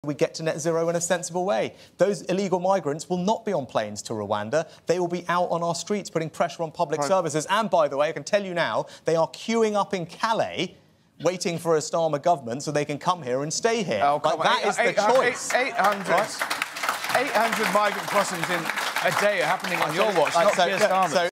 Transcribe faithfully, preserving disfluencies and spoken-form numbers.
we get to net zero in a sensible way. Those illegal migrants will not be on planes to Rwanda. They will be out on our streets putting pressure on public right. services. And, by the way, I can tell you now, they are queuing up in Calais waiting for a Starmer government so they can come here and stay here. Oh, like, that eight, is the eight, choice. eight hundred, right? eight hundred migrant crossings in a day are happening on your watch, right, not so, Keir Starmer's. So